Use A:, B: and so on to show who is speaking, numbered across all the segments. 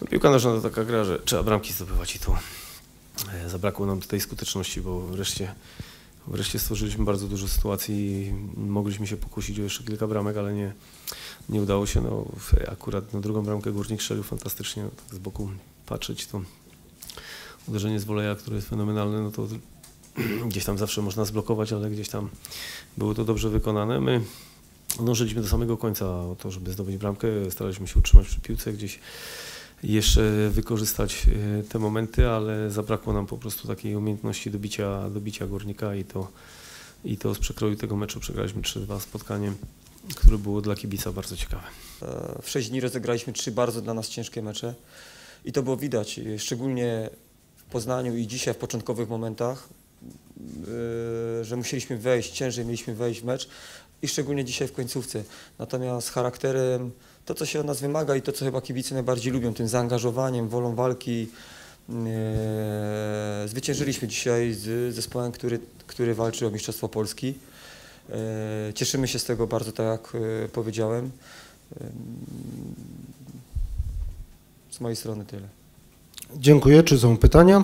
A: Piłka nożna to taka gra, że trzeba bramki zdobywać i tu zabrakło nam tej skuteczności, bo wreszcie stworzyliśmy bardzo dużo sytuacji i mogliśmy się pokusić o jeszcze kilka bramek, ale nie udało się. No, akurat na drugą bramkę Górnik strzelił fantastycznie, no, tak z boku patrzeć, to uderzenie z woleja, które jest fenomenalne, no to gdzieś tam zawsze można zblokować, ale gdzieś tam było to dobrze wykonane. My dążyliśmy do samego końca o to, żeby zdobyć bramkę, staraliśmy się utrzymać przy piłce, gdzieś jeszcze wykorzystać te momenty, ale zabrakło nam po prostu takiej umiejętności dobicia Górnika i to z przekroju tego meczu przegraliśmy 3-2 spotkanie, które było dla kibica bardzo ciekawe.
B: W 6 dni rozegraliśmy 3 bardzo dla nas ciężkie mecze i to było widać, szczególnie w Poznaniu i dzisiaj w początkowych momentach, że musieliśmy wejść, ciężej mieliśmy wejść w mecz i szczególnie dzisiaj w końcówce. Natomiast charakterem, to co się od nas wymaga i to co chyba kibice najbardziej lubią, tym zaangażowaniem, wolą walki, zwyciężyliśmy dzisiaj z zespołem, który walczy o Mistrzostwo Polski. Cieszymy się z tego bardzo, tak jak powiedziałem. Z mojej strony tyle.
C: Dziękuję. Czy są pytania?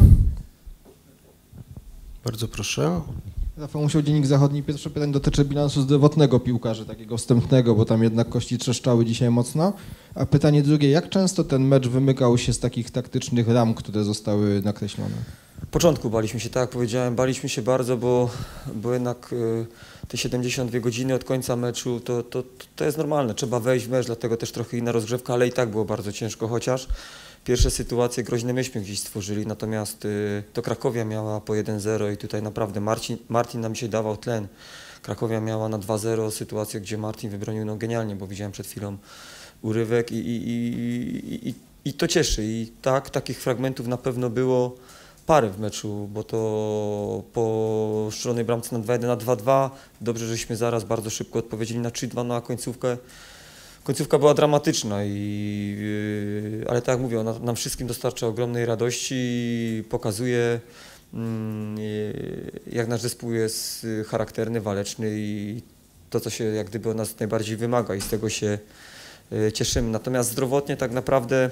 C: Bardzo proszę.
D: Rafał Musiał, Dziennik Zachodni. Pierwsze pytanie dotyczy bilansu zdrowotnego piłkarzy, takiego wstępnego, bo tam jednak kości trzeszczały dzisiaj mocno. A pytanie drugie, jak często ten mecz wymykał się z takich taktycznych ram, które zostały nakreślone?
B: W początku baliśmy się, tak jak powiedziałem, baliśmy się bardzo, bo jednak te 72 godziny od końca meczu to jest normalne, trzeba wejść w mecz, dlatego też trochę inna rozgrzewka, ale i tak było bardzo ciężko, chociaż pierwsze sytuacje groźne myśmy gdzieś stworzyli, natomiast to Krakowia miała po 1-0 i tutaj naprawdę Martin nam się dawał tlen. Krakowia miała na 2-0 sytuację, gdzie Martin wybronił no genialnie, bo widziałem przed chwilą urywek i to cieszy. I tak, takich fragmentów na pewno było parę w meczu, bo to po strzelonej bramce na 2-1 na 2-2, dobrze, żeśmy zaraz bardzo szybko odpowiedzieli na 3-2, no a końcówka była dramatyczna, ale tak jak mówię, ona nam wszystkim dostarcza ogromnej radości i pokazuje, jak nasz zespół jest charakterny, waleczny i to, co się jak gdyby od nas najbardziej wymaga i z tego się cieszymy. Natomiast zdrowotnie tak naprawdę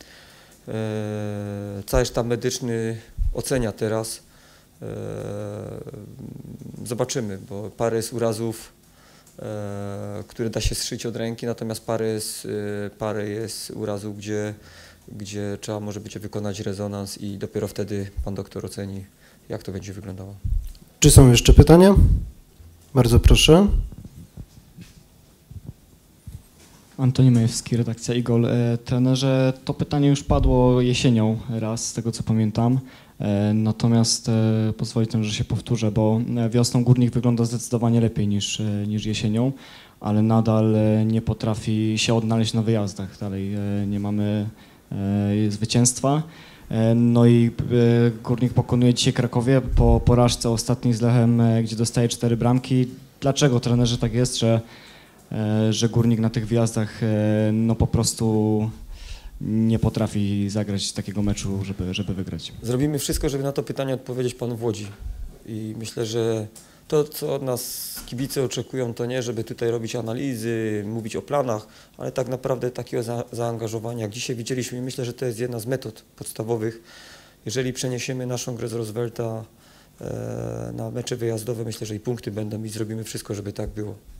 B: cały sztab medyczny ocenia teraz. Zobaczymy, bo parę jest urazów, które da się zszyć od ręki, natomiast parę jest urazów, gdzie trzeba może będzie wykonać rezonans i dopiero wtedy pan doktor oceni, jak to będzie wyglądało.
C: Czy są jeszcze pytania? Bardzo proszę.
E: Antoni Majewski, redakcja IGOL. Trenerze, to pytanie już padło jesienią raz, z tego co pamiętam. Natomiast pozwolicie, że się powtórzę, bo wiosną Górnik wygląda zdecydowanie lepiej niż jesienią, ale nadal nie potrafi się odnaleźć na wyjazdach. Dalej nie mamy zwycięstwa. No i Górnik pokonuje dzisiaj Krakowię po porażce ostatniej z Lechem, gdzie dostaje 4 bramki. Dlaczego, trenerze, tak jest, że Górnik na tych wyjazdach no po prostu nie potrafi zagrać takiego meczu, żeby wygrać?
B: Zrobimy wszystko, żeby na to pytanie odpowiedzieć panu w Łodzi. I myślę, że to, co od nas kibice oczekują, to nie, żeby tutaj robić analizy, mówić o planach, ale tak naprawdę takiego zaangażowania, jak dzisiaj widzieliśmy, myślę, że to jest jedna z metod podstawowych. Jeżeli przeniesiemy naszą grę z Roosevelta na mecze wyjazdowe, myślę, że i punkty będą i zrobimy wszystko, żeby tak było.